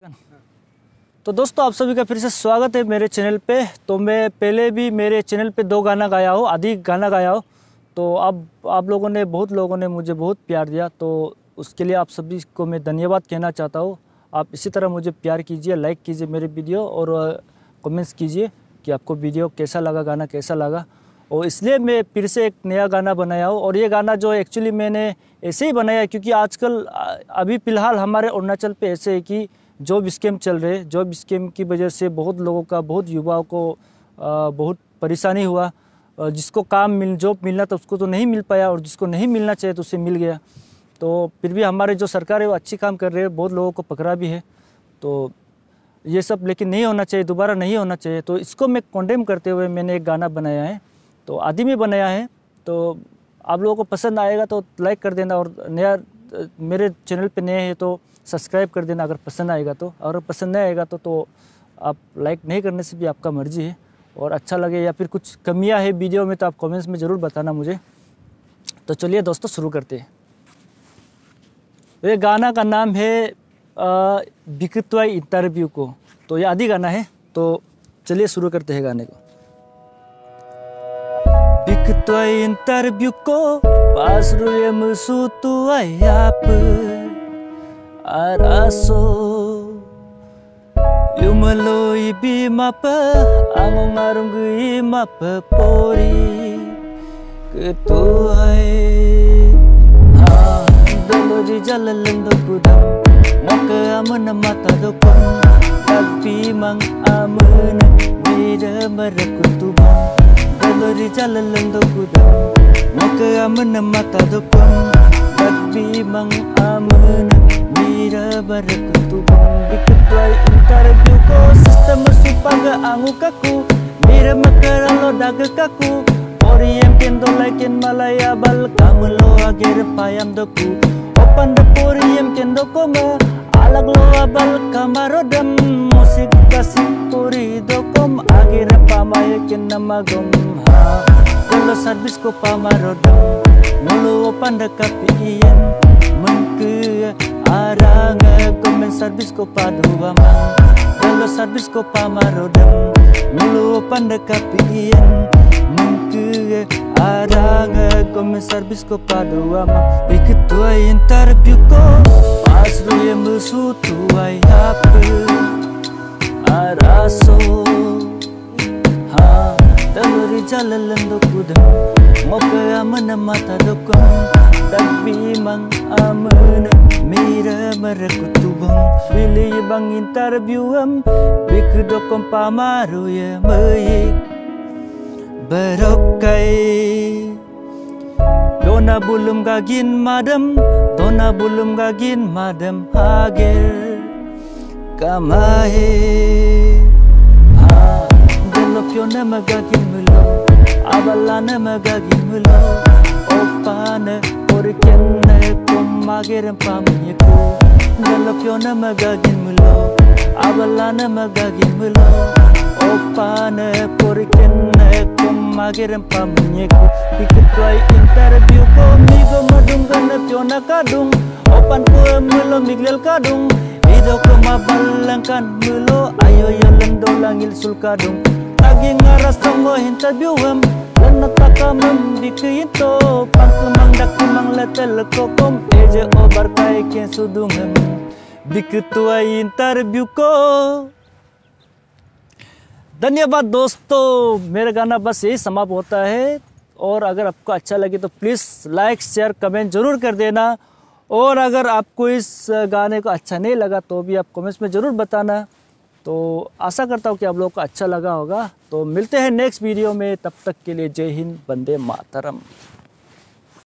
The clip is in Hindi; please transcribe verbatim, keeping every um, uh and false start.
तो दोस्तों आप सभी का फिर से स्वागत है मेरे चैनल पे। तो मैं पहले भी मेरे चैनल पे दो गाना गाया हो, आदि गाना गाया हो। तो अब आप लोगों ने बहुत लोगों ने मुझे बहुत प्यार दिया, तो उसके लिए आप सभी को मैं धन्यवाद कहना चाहता हूँ। आप इसी तरह मुझे प्यार कीजिए, लाइक कीजिए मेरे वीडियो और कमेंट्स कीजिए कि आपको वीडियो कैसा लगा, गाना कैसा लगा। और इसलिए मैं फिर से एक नया गाना बनाया हूँ। और ये गाना जो एक्चुअली मैंने ऐसे ही बनाया है क्योंकि आजकल अभी फ़िलहाल हमारे अरुणाचल पे ऐसे है कि जॉब स्कैम चल रहे हैं। जॉब स्कैम की वजह से बहुत लोगों का, बहुत युवाओं को बहुत परेशानी हुआ। जिसको काम मिल जॉब मिलना था उसको तो नहीं मिल पाया, और जिसको नहीं मिलना चाहिए तो उसे मिल गया। तो फिर भी हमारे जो सरकार है वो अच्छी काम कर रहे हैं, बहुत लोगों को पकड़ा भी है। तो ये सब लेकिन नहीं होना चाहिए, दोबारा नहीं होना चाहिए। तो इसको मैं कंडेम करते हुए मैंने एक गाना बनाया है, तो आदि में बनाया है। तो आप लोगों को पसंद आएगा तो लाइक कर देना, और नया मेरे चैनल पे नए हैं तो सब्सक्राइब कर देना अगर पसंद आएगा तो। अगर पसंद नहीं आएगा तो तो आप लाइक नहीं करने से भी आपका मर्जी है। और अच्छा लगे या फिर कुछ कमियां है वीडियो में तो आप कमेंट्स में ज़रूर बताना मुझे। तो चलिए दोस्तों शुरू करते हैं। ये गाना का नाम है बिकतवाई इंटरव्यू को। तो ये आदि गाना है, तो चलिए शुरू करते हैं गाने को। बिकतवाई इंटरव्यू को pas ruye musutu ayap araso yumalo ibi mapa angong arungui mapa pori ketuai ha dolo di jalan do kudam moka amana mata do kon tapi mang amana bida marakutubam dolo di jalan do kudam moka amana mata do kon tapi mang amana bida marakutubam bikutwai interview ko sistem supaga angu kaku mira makara lo daga kaku oriem kendo laiken malaya bal kamlo ager payam doku opan de poriem kendo koma alag lo abal kamarodam musik kasih puri dokom ager pamaya ken namagom ha kalau service ko pamarodam mulu opan de kapian mengke aranga komen service ko paduama kalau service ko pamarodam mulu opan de kapian aranga komen service ko paduama bikutwai interview ko pas ruye musutu ai hape araso ha dalori jalan do kudam moka amana mata do kon tapi mang amana mira marakutubam pilih bang interview am bikudokom pamaru ya mayik berokai dona bulum gagin madam dona bulum gagin madam hager kamahe ha delopyona magagin mulo abalana magagin mulo opana porkenne komagerem pamyeko delopyona magagin mulo abalana magagin mulo opana porkenne komagerem pamyeko bikutwai interview ko migo madung kana piona kadung opan ko mulo miglel kadung ido ko mabalangkan mulo ayo yo lendo langil sul kadung agi ngaras songo interview am lanataka mambikito pangkumang dakumang letel kokom eje obar kai ken sudungam bikutwai interview ko। धन्यवाद दोस्तों, मेरा गाना बस यही समाप्त होता है। और अगर आपको अच्छा लगे तो प्लीज़ लाइक शेयर कमेंट ज़रूर कर देना। और अगर आपको इस गाने को अच्छा नहीं लगा तो भी आप कमेंट्स में ज़रूर बताना। तो आशा करता हूँ कि आप लोगों को अच्छा लगा होगा। तो मिलते हैं नेक्स्ट वीडियो में, तब तक के लिए जय हिंद, वंदे मातरम।